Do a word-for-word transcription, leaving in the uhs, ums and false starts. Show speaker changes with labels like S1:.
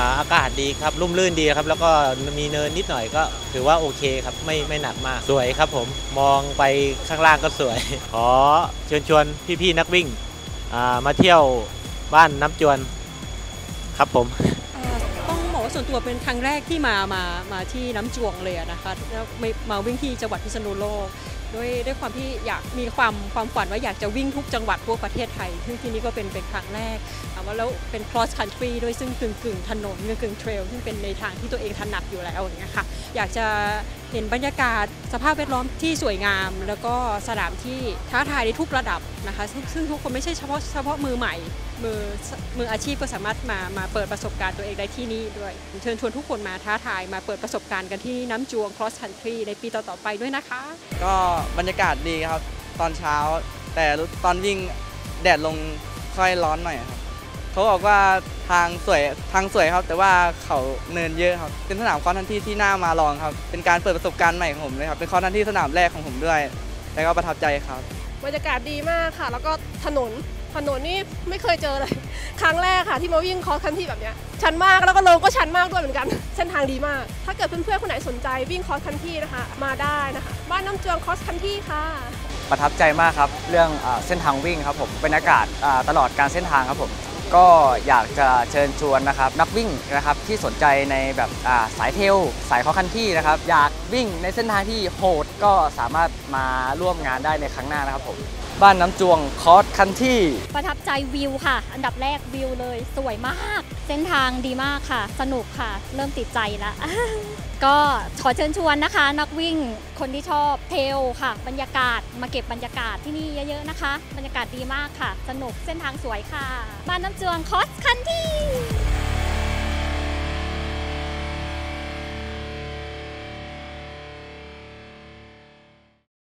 S1: อากาศดีครับร่มรื่นดีครับแล้วก็มีเนินนิดหน่อยก็ถือว่าโอเคครับไม่ไม่หนักมากสวยครับผมมองไปข้างล่างก็สวยขอเชิญชวนพี่ๆนักวิ่งมาเที่ยวบ้านน้ำจวนครับผม
S2: ต้องบอกว่าส่วนตัวเป็นครั้งแรกที่มามามาที่น้ำจวงเลยนะคะมาวิ่งที่จังหวัดพิษณุโลกด้วยด้วยความที่อยากมีความความฝันว่าอยากจะวิ่งทุกจังหวัดทั่วประเทศไทยซึ่งที่นี้ก็เป็นเป็นครั้งแรกแต่ว่าแล้วเป็น cross country ด้วยซึ่งกึ่งกึ่งถนนกึ่งเทรลซึ่งเป็นในทางที่ตัวเองถนัดอยู่แล้วอย่างเงี้ยค่ะอยากจะเห็นบรรยากาศสภาพแวดล้อมที่สวยงามแล้วก็สนามที่ท้าทายในทุกระดับนะคะซึ่งทุกคนไม่ใช่เฉพาะเฉพาะมือใหม่มือมืออาชีพก็สามารถมามาเปิดประสบการณ์ตัวเองได้ที่นี่ด้วยเชิญชวนทุกคนมาท้าทายมาเปิดประสบการณ์กันที่น้ำจวง cross country ในปีต่อๆไปด้วยนะคะ
S3: ก็บรรยากาศดีครับตอนเช้าแต่ตอนวิ่งแดดลงค่อยร้อนหน่อยครับเขาบอกว่าทางสวยทางสวยครับแต่ว่าเขาเนินเยอะครับเป็นสนามคอร์สทันที่ที่น่ามาลองครับเป็นการเปิดประสบการณ์ใหม่ของผมเลยครับเป็นคอร์สทันที่สนามแรกของผมด้วยแต่ก็ประทับใจครับ
S4: บรรยากาศดีมากค่ะแล้วก็ถนนถนนนี่ไม่เคยเจอเลยครั้งแรกค่ะที่มาวิ่งคอร์สคันที่แบบนี้ชันมากแล้วก็ลงก็ชันมากด้วยเหมือนกันเส้นทางดีมากถ้าเกิดเพื่อนๆคนไหนสนใจวิ่งคอร์สคันที่นะคะมาได้นะคะบ้านน้ำจวงคอร์สคันที่ค่ะ
S5: ประทับใจมากครับเรื่องเส้นทางวิ่งครับผมบรรยากาศตลอดการเส้นทางครับผมก็อยากจะเชิญชวนนะครับนักวิ่งนะครับที่สนใจในแบบสายเทรลสายคอร์สคันที่นะครับอยากวิ่งในเส้นทางที่โหดก็สามารถมาร่วมงานได้ในครั้งหน้านะครับผมบ้านน้ำจวงคอร์สคันที่
S6: ประทับใจวิวค่ะอันดับแรกวิวเลยสวยมากเส้นทางดีมากค่ะสนุกค่ะเริ่มติดใจแล้ว ก็ขอเชิญชวนนะคะนักวิ่งคนที่ชอบเทรลค่ะบรรยากาศมาเก็บบรรยากาศที่นี่เยอะๆนะคะบรรยากาศดีมากค่ะสนุกเส้นทางสวยค่ะบ้านน้ำจวงคอร์สคันที่